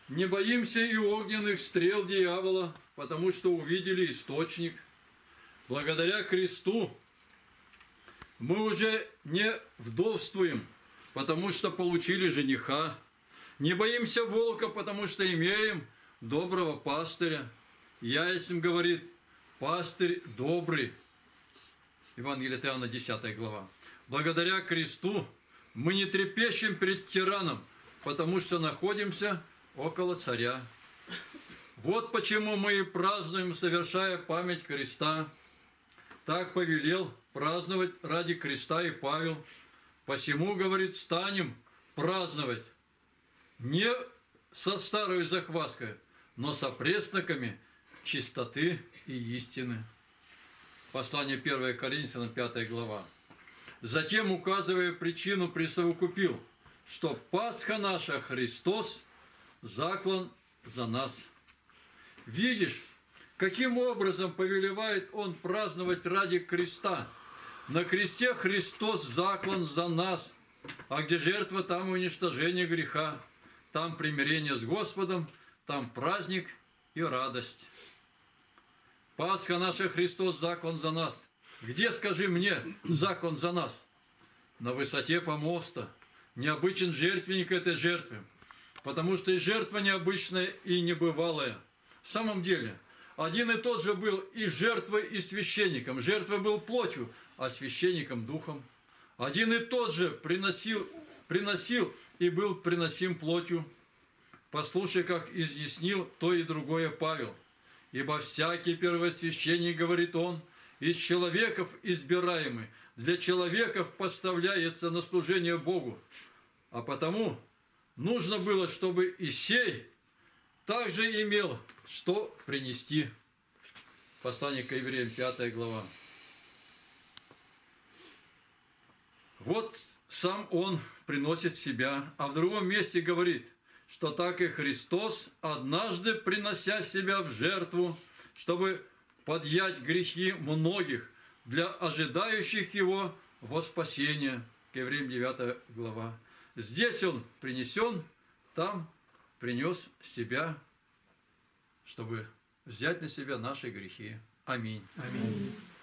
Не боимся и огненных стрел дьявола, потому что увидели источник. Благодаря кресту мы уже не вдовствуем, потому что получили жениха. Не боимся волка, потому что имеем доброго пастыря. Ясен говорит, пастырь добрый. Евангелие от Иоанна, 10 глава. Благодаря кресту мы не трепещем перед тираном, потому что находимся около царя. Вот почему мы и празднуем, совершая память креста. Так повелел праздновать ради креста и Павел. Посему, говорит, станем праздновать не со старой закваской, но со пресноками чистоты и истины. Послание 1 Коринфянам, 5 глава. Затем, указывая причину, присовокупил, что Пасха наша Христос заклан за нас. Видишь, каким образом повелевает Он праздновать ради креста? На кресте Христос заклан за нас, а где жертва, там уничтожение греха, там примирение с Господом, там праздник и радость. Пасха наша Христос заклан за нас. Где, скажи мне, заклан за нас? На высоте помоста. Необычен жертвенник этой жертвы, потому что и жертва необычная и небывалая. В самом деле, один и тот же был и жертвой, и священником. Жертва был плотью, а священником духом. Один и тот же приносил и был приносим плотью. Послушай, как изъяснил то и другое Павел. Ибо всякий первосвященник, говорит он, из человеков избираемый, для человеков поставляется на служение Богу. А потому нужно было, чтобы и сей также имел что принести. Послание к Евреям, 5 глава. Вот сам он приносит себя, а в другом месте говорит, что так и Христос, однажды принося себя в жертву, чтобы подъять грехи многих для ожидающих Его во спасение. К Евреям, 9 глава. Здесь Он принесен, там принес себя, чтобы взять на себя наши грехи. Аминь. Аминь.